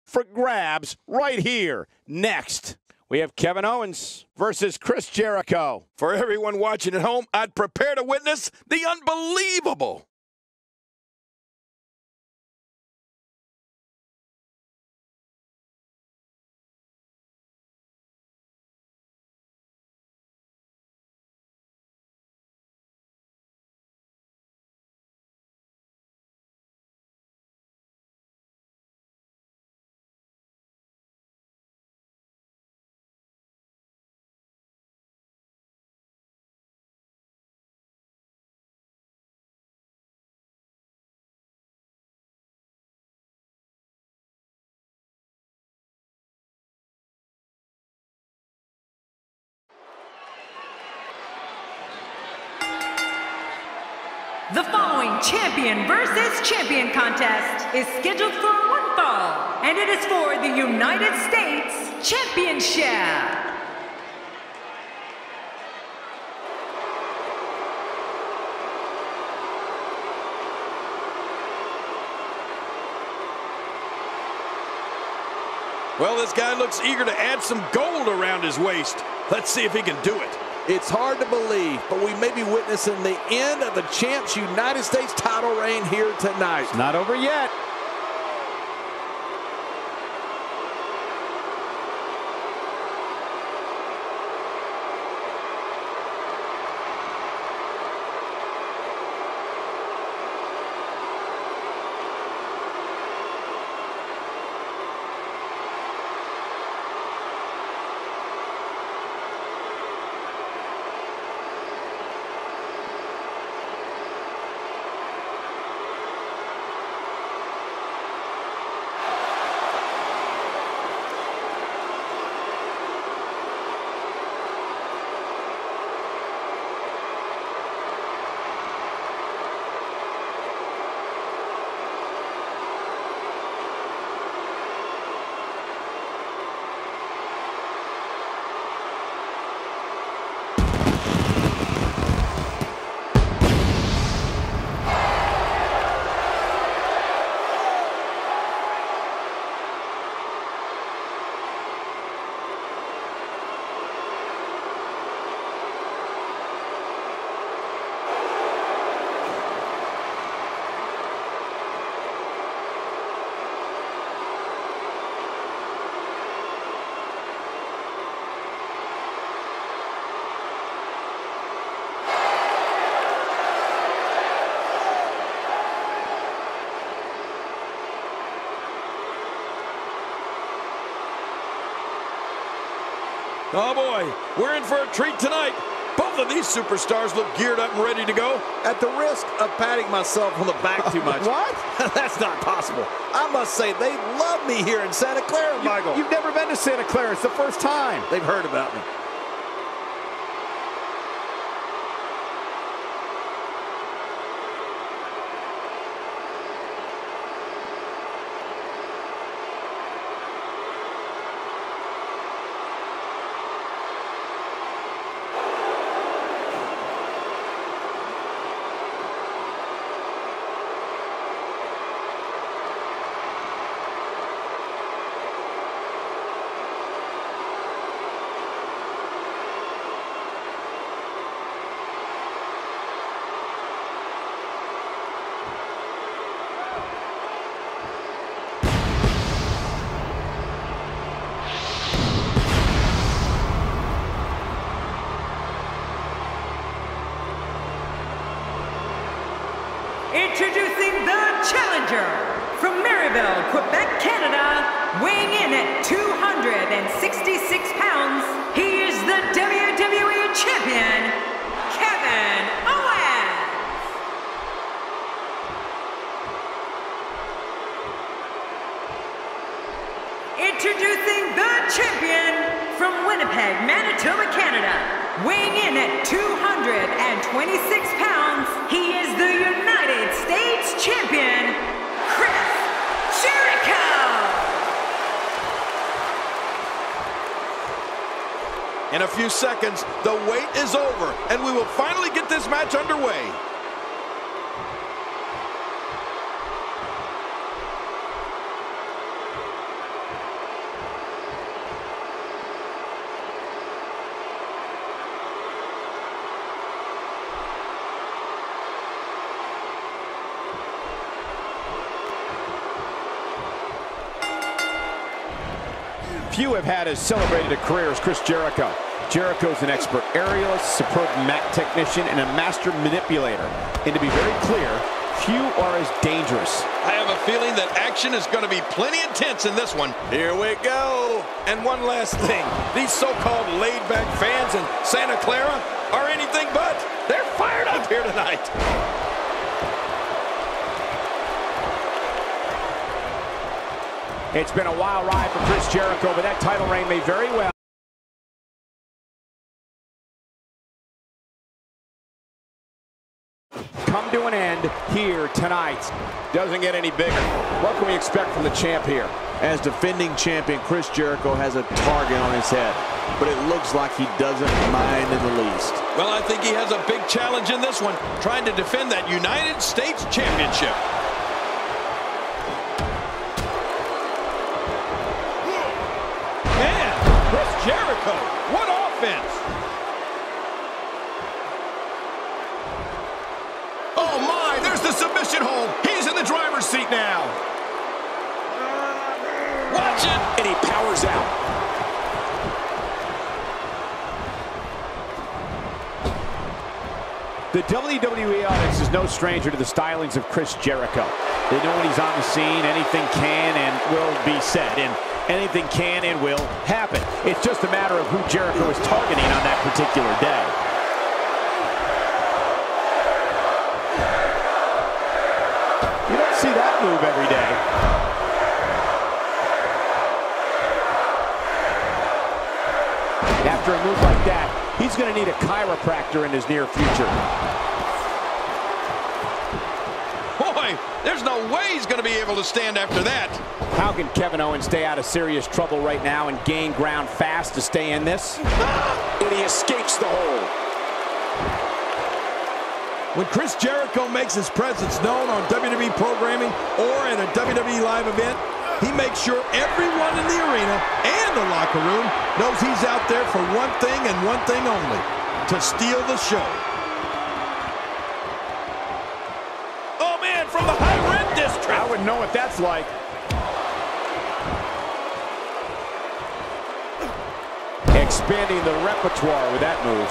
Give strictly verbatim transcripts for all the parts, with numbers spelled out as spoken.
for grabs right here. Next, we have Kevin Owens versus Chris Jericho. For everyone watching at home, I'd prepare to witness the unbelievable. The following champion versus champion contest is scheduled for one fall, and it is for the United States Championship. Well, this guy looks eager to add some gold around his waist. Let's see if he can do it. It's hard to believe, but we may be witnessing the end of the Champs United States title reign here tonight. It's not over yet. Oh boy, we're in for a treat tonight. Both of these superstars look geared up and ready to go. At the risk of patting myself on the back too much. What? That's not possible. I must say, they love me here in Santa Clara, Michael. You've never been to Santa Clara. It's the first time. They've heard about me. Introducing the challenger from Marieville, Quebec, Canada, weighing in at two hundred sixty-six pounds, he is the W W E Champion, Kevin Owens. Introducing the champion from Winnipeg, Manitoba, Canada, weighing in at two hundred twenty-six pounds, he is the United States Champion, Chris Jericho! In a few seconds, the wait is over, and we will finally get this match underway. few have had as celebrated a career as Chris Jericho. Jericho's an expert aerialist, superb mat technician, and a master manipulator. And to be very clear, few are as dangerous. I have a feeling that action is going to be plenty intense in this one. Here we go. And one last thing. These so-called laid-back fans in Santa Clara are anything but. They're fired up here tonight. It's been a wild ride for Chris Jericho, but that title reign may very well come to an end here tonight. Doesn't get any bigger. What can we expect from the champ here? As defending champion, Chris Jericho has a target on his head, but it looks like he doesn't mind in the least. Well, I think he has a big challenge in this one, trying to defend that United States Championship. Man, Chris Jericho, what offense! Oh my, there's the submission hold. He's in the driver's seat now. Watch it! And he powers out. The W W E audience is no stranger to the stylings of Chris Jericho. They know when he's on the scene, anything can and will be said, and anything can and will happen. It's just a matter of who Jericho is targeting on that particular day. You don't see that move every day. After a move like that, he's going to need a chiropractor in his near future. Boy, there's no way he's going to be able to stand after that. How can Kevin Owens stay out of serious trouble right now and gain ground fast to stay in this? And he escapes the hold. When Chris Jericho makes his presence known on W W E programming or at a W W E live event, he makes sure everyone in the arena and the locker room knows he's out there for one thing and one thing only, to steal the show. Oh man, from the high rent district. I wouldn't know what that's like. Expanding the repertoire with that move.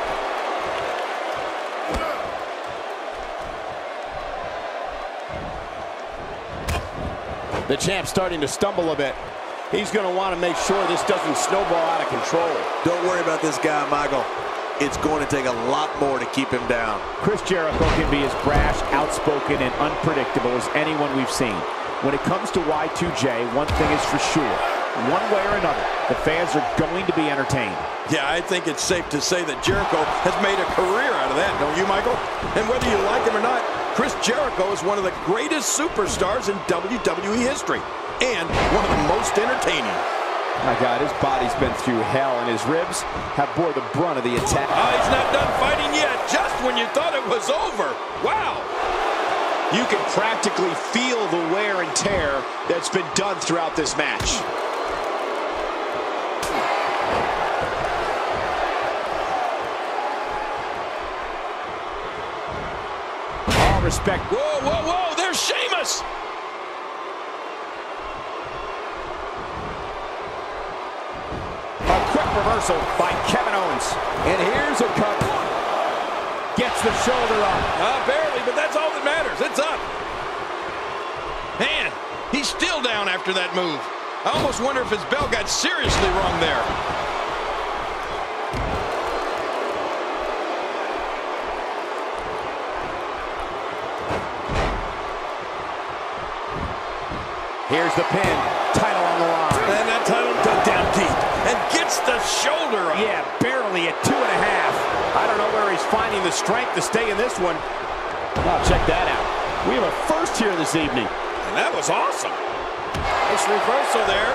The champ's starting to stumble a bit. He's going to want to make sure this doesn't snowball out of control. Don't worry about this guy, Michael. It's going to take a lot more to keep him down. Chris Jericho can be as brash, outspoken, and unpredictable as anyone we've seen. When it comes to Y two J, one thing is for sure. One way or another, the fans are going to be entertained. Yeah, I think it's safe to say that Jericho has made a career out of that, don't you, Michael? And whether you like him or not, Chris Jericho is one of the greatest superstars in W W E history, and one of the most entertaining. My God, his body's been through hell, and his ribs have bore the brunt of the attack. Oh, he's not done fighting yet, just when you thought it was over. Wow! You can practically feel the wear and tear that's been done throughout this match. All respect. Whoa, whoa, whoa, there's Sheamus! A quick reversal by Kevin Owens. And here's a cover. Gets the shoulder up. Uh, barely, but that's all that matters. It's up. Man, he's still down after that move. I almost wonder if his bell got seriously wrong there. Here's the pin. Title on the line. And that title goes down deep and gets the shoulder up. Yeah, barely at two and a half. I don't know where he's finding the strength to stay in this one. Oh, check that out. We have a first here this evening. And that was awesome. Nice reversal there.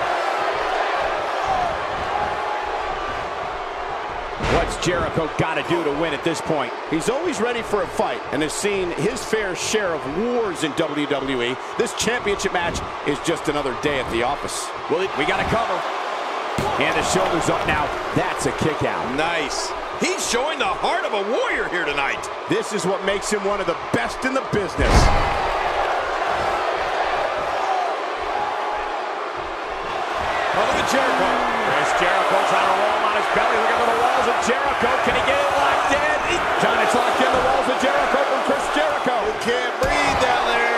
What's Jericho got to do to win at this point? He's always ready for a fight and has seen his fair share of wars in W W E. This championship match is just another day at the office. Well, we got to cover. And the shoulder's up now. That's a kick out. Nice. He's showing the heart of a warrior here tonight. This is what makes him one of the best in the business. Oh, look at Jericho. Chris Jericho trying to roll him on his belly. Look at the walls of Jericho. Can he get it locked in? John, it's locked in the walls of Jericho from Chris Jericho. You can't breathe down there.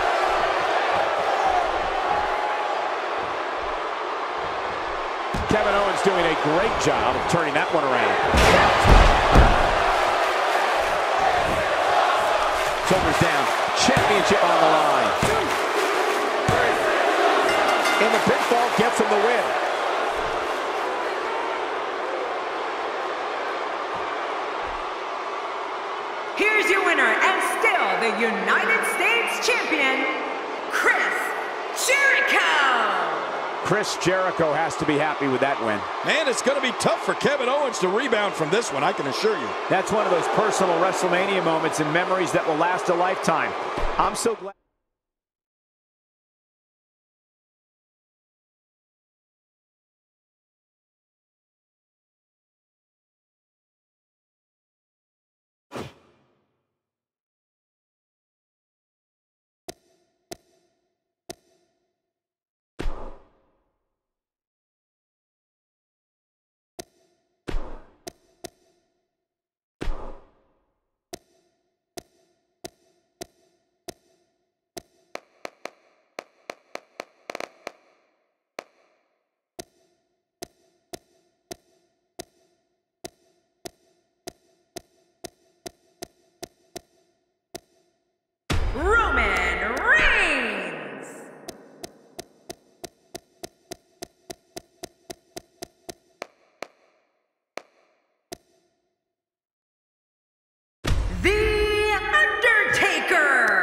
Kevin Owens doing a great job of turning that one around. Shoulders down. Championship on the line. And the pinfall gets him the win. Here's your winner and still the United States Champion, Chris Jericho. Chris Jericho has to be happy with that win. Man, it's going to be tough for Kevin Owens to rebound from this one, I can assure you. That's one of those personal WrestleMania moments and memories that will last a lifetime. I'm so glad. Roman Reigns. The Undertaker.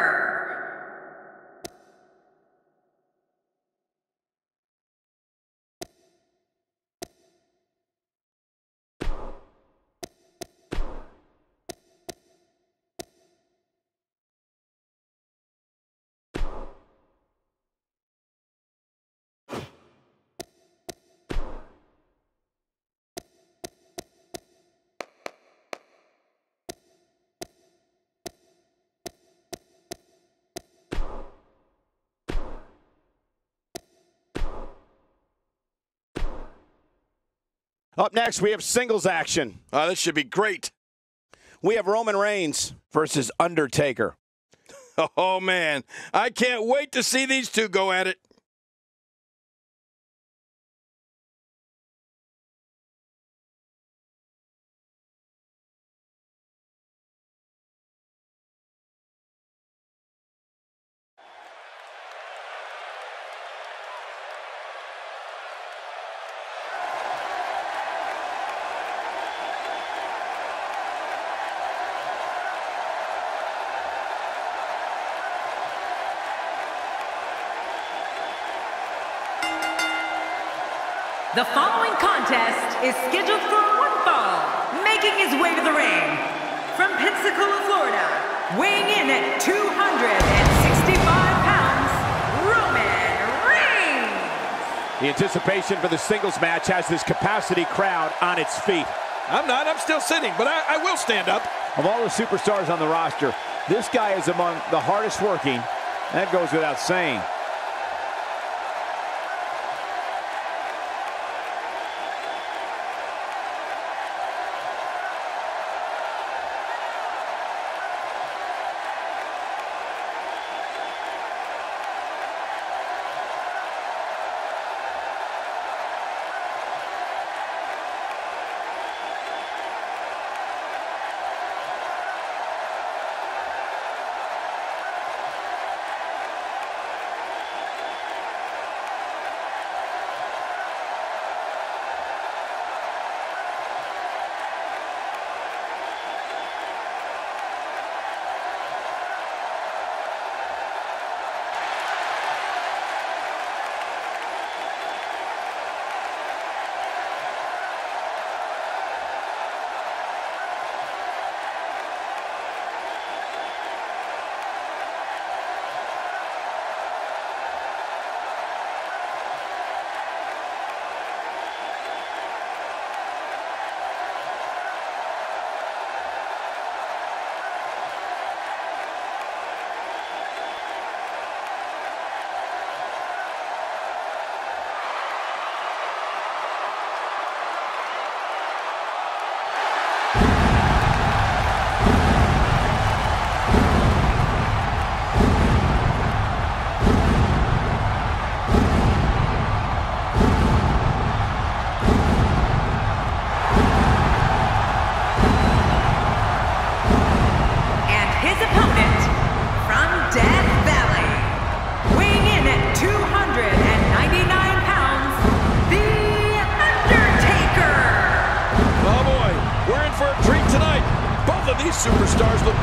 Up next, we have singles action. Oh, this should be great. We have Roman Reigns versus Undertaker. Oh, man. I can't wait to see these two go at it. The following contest is scheduled for one fall. Making his way to the ring from Pensacola, Florida, weighing in at two hundred sixty-five pounds, Roman Reigns. The anticipation for the singles match has this capacity crowd on its feet. I'm not. I'm still sitting, but I, I will stand up. Of all the superstars on the roster, this guy is among the hardest working. That goes without saying.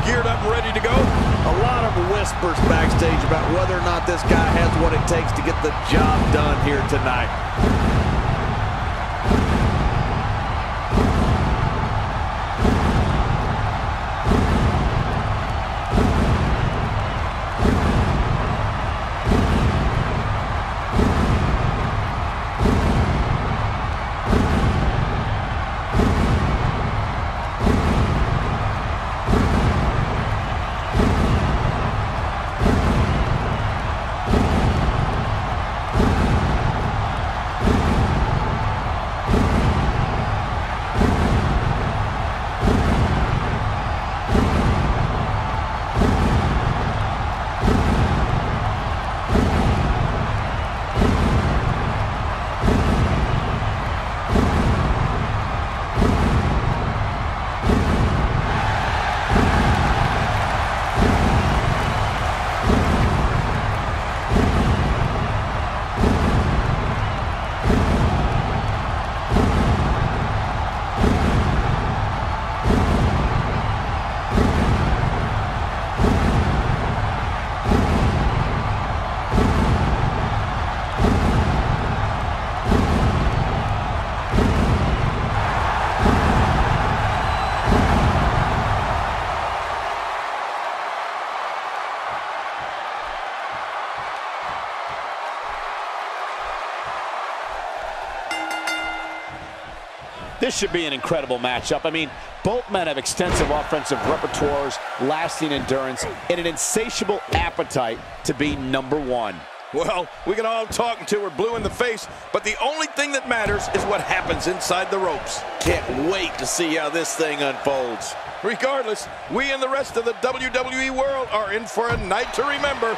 geared up and ready to go? A lot of whispers backstage about whether or not this guy has what it takes to get the job done here tonight. This should be an incredible matchup. I mean, both men have extensive offensive repertoires, lasting endurance, and an insatiable appetite to be number one. Well, we can all talk until we're blue in the face, but the only thing that matters is what happens inside the ropes. Can't wait to see how this thing unfolds. Regardless, we and the rest of the W W E world are in for a night to remember.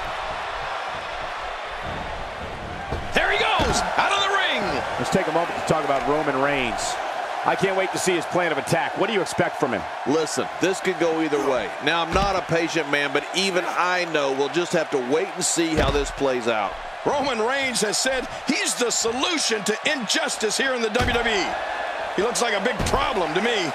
There he goes, out of the ring. Let's take a moment to talk about Roman Reigns. I can't wait to see his plan of attack. What do you expect from him? Listen, this could go either way. Now, I'm not a patient man, but even I know we'll just have to wait and see how this plays out. Roman Reigns has said he's the solution to injustice here in the W W E. He looks like a big problem to me.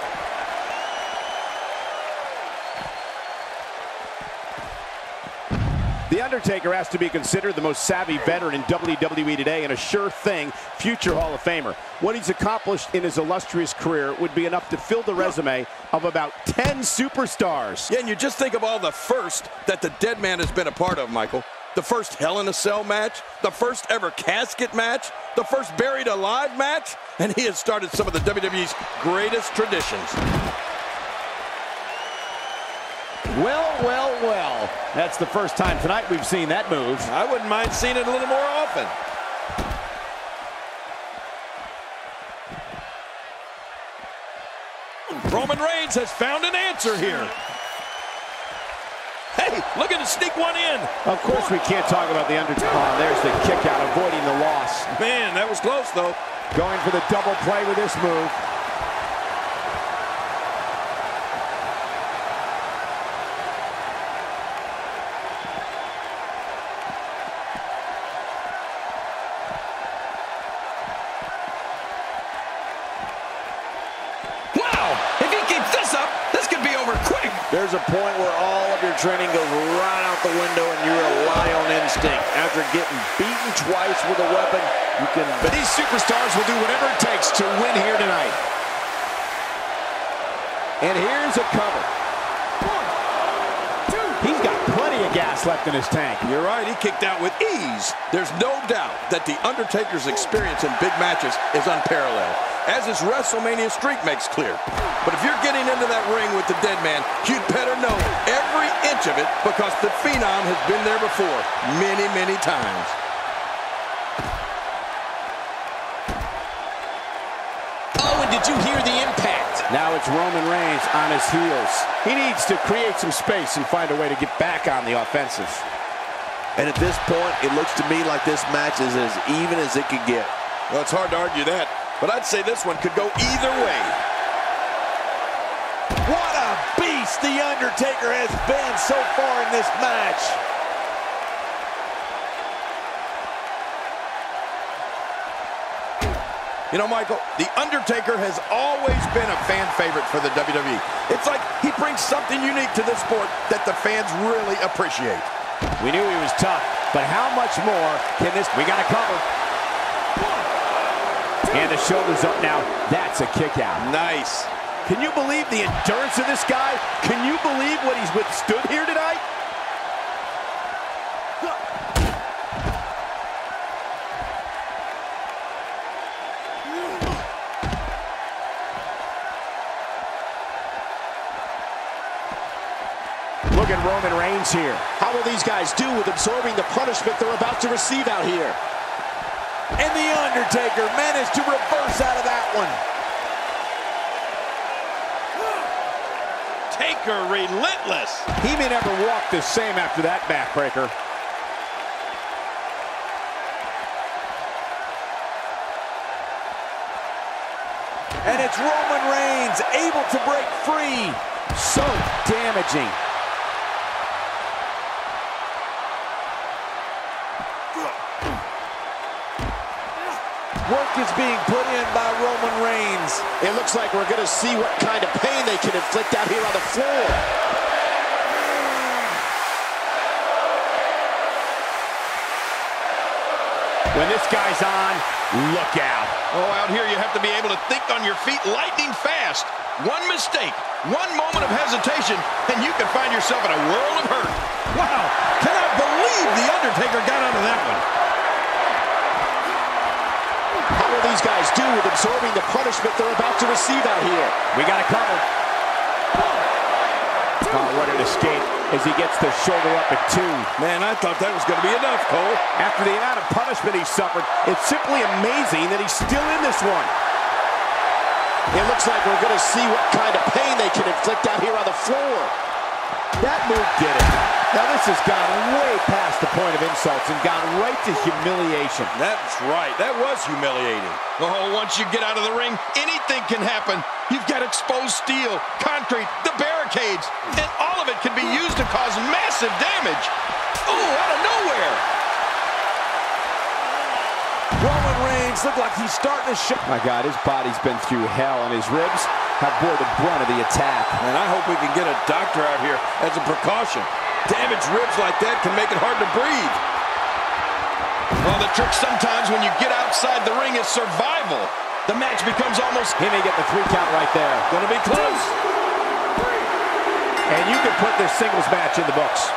The Undertaker has to be considered the most savvy veteran in W W E today and a sure thing future Hall of Famer. What he's accomplished in his illustrious career would be enough to fill the resume of about ten superstars. Yeah, and you just think of all the first that the dead man has been a part of, Michael. The first Hell in a Cell match, the first ever casket match, the first buried alive match, and he has started some of the W W E's greatest traditions. Well, well, well. That's the first time tonight we've seen that move. I wouldn't mind seeing it a little more often. Roman Reigns has found an answer here. Hey, look at him sneak one in. Of course we can't talk about the Undertaker. Oh, there's the kick out, avoiding the loss. Man, that was close, though. Going for the double play with this move. There's a point where all of your training goes right out the window and you rely on instinct. After getting beaten twice with a weapon, you can... But these superstars will do whatever it takes to win here tonight. And here's a cover. One, two. He's got plenty of gas left in his tank. You're right, he kicked out with ease. There's no doubt that The Undertaker's experience in big matches is unparalleled, as his WrestleMania streak makes clear. But if you're getting into that ring with the dead man, you'd better know every inch of it, because the Phenom has been there before many, many times. Oh, and did you hear the impact? Now it's Roman Reigns on his heels. He needs to create some space and find a way to get back on the offensive. And at this point, it looks to me like this match is as even as it could get. Well, it's hard to argue that, but I'd say this one could go either way. What a beast The Undertaker has been so far in this match. You know, Michael, The Undertaker has always been a fan favorite for the W W E. It's like he brings something unique to this sport that the fans really appreciate. We knew he was tough, but how much more can this... We got to cover. And the shoulder's up now. That's a kick out. Nice. Can you believe the endurance of this guy? Can you believe what he's withstood here tonight? Look at Roman Reigns here. How will these guys do with absorbing the punishment they're about to receive out here? And The Undertaker managed to reverse out of that one. Taker relentless. He may never walk the same after that backbreaker. And it's Roman Reigns able to break free. So damaging. Work is being put in by Roman Reigns. It looks like we're going to see what kind of pain they can inflict out here on the floor. When this guy's on, look out. Oh, out here you have to be able to think on your feet lightning fast. One mistake, one moment of hesitation, and you can find yourself in a world of hurt. Wow, cannot believe The Undertaker got out of that one. How will these guys do with absorbing the punishment they're about to receive out here? We got to cover. Oh, what an escape as he gets the shoulder up at two. Man, I thought that was going to be enough, Cole. After the amount of punishment he suffered, it's simply amazing that he's still in this one. It looks like we're going to see what kind of pain they can inflict out here on the floor. That move did it. Now this has gone way past the point of insults and gone right to humiliation. That's right. That was humiliating. Oh, once you get out of the ring, anything can happen. You've got exposed steel, concrete, the barricades, and all of it can be used to cause massive damage. Oh, out of nowhere. Roman Reigns looked like he's starting to show. My God, his body's been through hell, and his ribs have bore the brunt of the attack. And I hope we can get a doctor out here as a precaution. Damaged ribs like that can make it hard to breathe. Well, the trick sometimes when you get outside the ring is survival. The match becomes almost... He may get the three count right there. Gonna be close. And you can put this singles match in the books.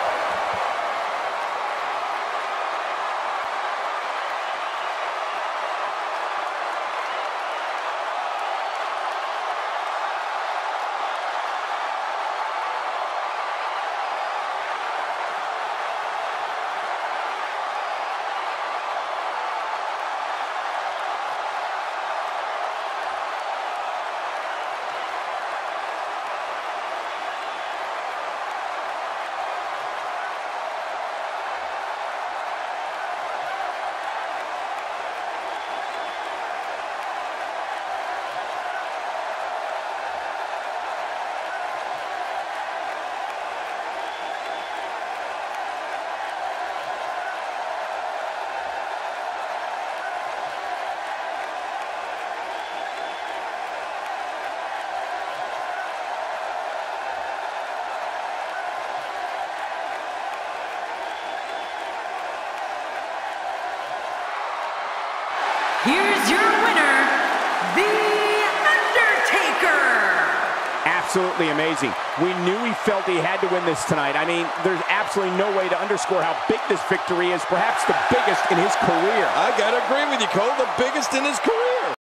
Here's your winner, The Undertaker. Absolutely amazing. We knew he felt he had to win this tonight. I mean, there's absolutely no way to underscore how big this victory is, perhaps the biggest in his career. I gotta agree with you, Cole, the biggest in his career.